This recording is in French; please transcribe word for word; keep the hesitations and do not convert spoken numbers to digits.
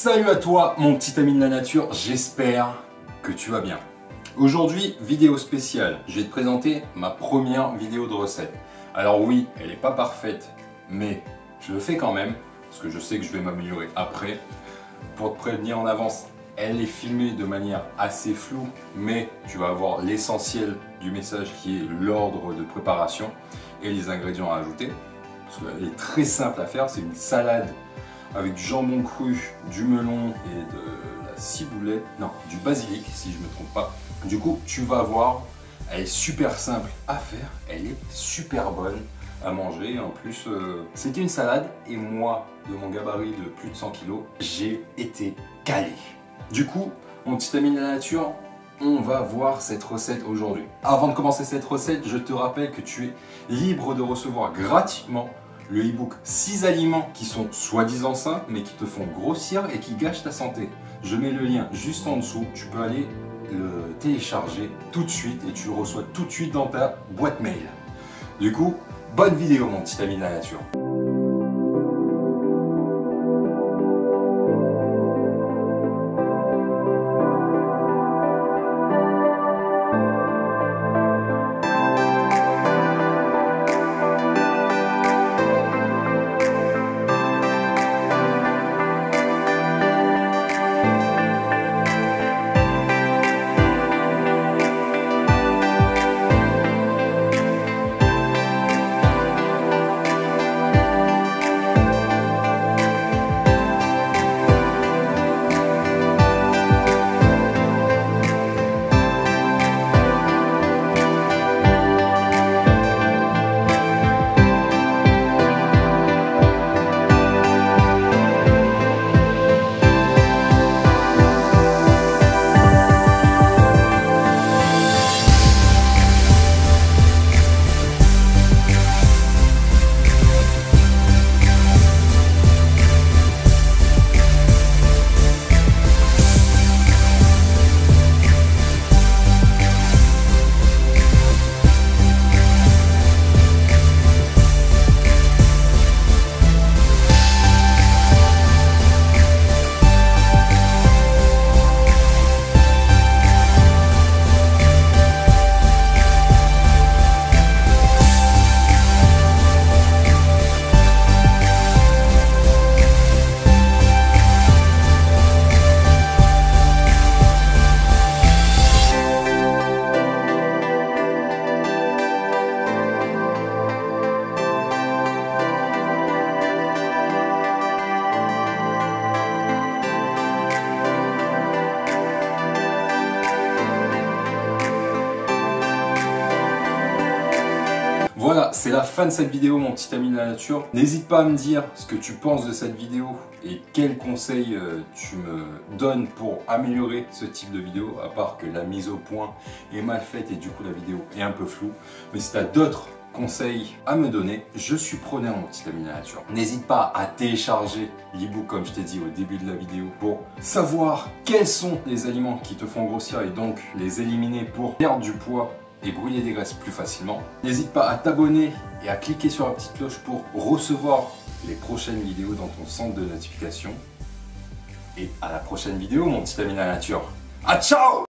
Salut à toi mon petit ami de la nature, j'espère que tu vas bien. Aujourd'hui, vidéo spéciale, je vais te présenter ma première vidéo de recette. Alors oui, elle n'est pas parfaite, mais je le fais quand même, parce que je sais que je vais m'améliorer après. Pour te prévenir en avance, elle est filmée de manière assez floue, mais tu vas avoir l'essentiel du message qui est l'ordre de préparation et les ingrédients à ajouter. Parce qu'elle est très simple à faire, c'est une salade avec du jambon cru, du melon et de la ciboulette, non, du basilic si je ne me trompe pas. Du coup, tu vas voir, elle est super simple à faire, elle est super bonne à manger. En plus, euh, c'était une salade et moi, de mon gabarit de plus de cent kilos, j'ai été calé. Du coup, mon petit ami de la nature, on va voir cette recette aujourd'hui. Avant de commencer cette recette, je te rappelle que tu es libre de recevoir gratuitement le e-book six aliments qui sont soi-disant sains mais qui te font grossir et qui gâchent ta santé. Je mets le lien juste en dessous, tu peux aller le télécharger tout de suite et tu le reçois tout de suite dans ta boîte mail. Du coup, bonne vidéo mon petit ami de la nature. Voilà, c'est la fin de cette vidéo mon petit ami de la nature. N'hésite pas à me dire ce que tu penses de cette vidéo et quels conseils euh, tu me donnes pour améliorer ce type de vidéo, à part que la mise au point est mal faite et du coup la vidéo est un peu floue. Mais si tu as d'autres conseils à me donner, je suis preneur mon petit ami de la nature. N'hésite pas à télécharger l'e-book comme je t'ai dit au début de la vidéo pour savoir quels sont les aliments qui te font grossir et donc les éliminer pour perdre du poids et brûler des graisses plus facilement. N'hésite pas à t'abonner et à cliquer sur la petite cloche pour recevoir les prochaines vidéos dans ton centre de notification. Et à la prochaine vidéo mon petit ami de la nature. Ah ciao!